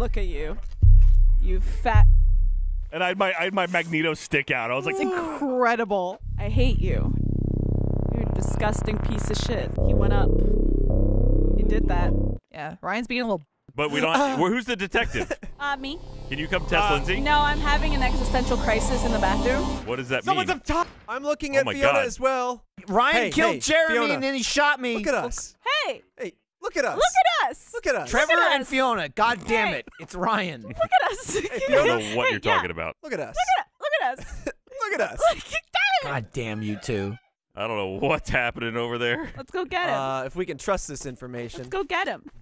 Look at you. You fat. And I had my Magneto stick out. I was like, It's incredible. I hate you. You're a disgusting piece of shit. He went up. He did that. Yeah, Ryan's being a little. but we don't. Who's the detective? Me. Can you come test Lindsay? No, I'm having an existential crisis in the bathroom. What does that Someone's mean? up top. I'm looking Oh at my Fiona God. as well. Ryan killed Jeremy Fiona. and then he shot me. Look at us. Hey, Hey, look at us. look at us. Look at us. Trevor at and us. Fiona. God damn Hey. it. It's Ryan. Look at us. I don't know what you're talking about. Look at us. Look at us. Look at us. God damn you two. I don't know what's happening over there. Let's go get him. If we can trust this information. Let's go get him.